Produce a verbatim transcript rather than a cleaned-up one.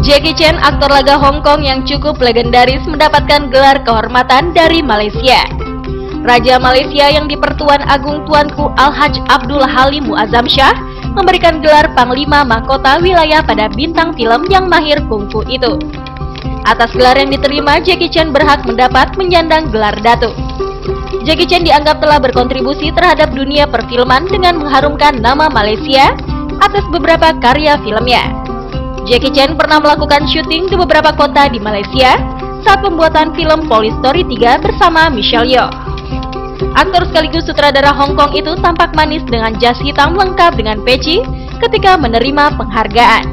Jackie Chan, aktor laga Hong Kong yang cukup legendaris, mendapatkan gelar kehormatan dari Malaysia. Raja Malaysia yang di-Pertuan Agung Tuanku Al-Hajj Abdul Halim Muazzam Shah memberikan gelar Panglima Mahkota Wilayah pada bintang film yang mahir kungfu itu. Atas gelar yang diterima, Jackie Chan berhak mendapat menyandang gelar Datuk. Jackie Chan dianggap telah berkontribusi terhadap dunia perfilman dengan mengharumkan nama Malaysia atas beberapa karya filmnya. Jackie Chan pernah melakukan syuting di beberapa kota di Malaysia saat pembuatan film Police Story tiga bersama Michelle Yeoh. Aktor sekaligus sutradara Hong Kong itu tampak manis dengan jas hitam lengkap dengan peci ketika menerima penghargaan.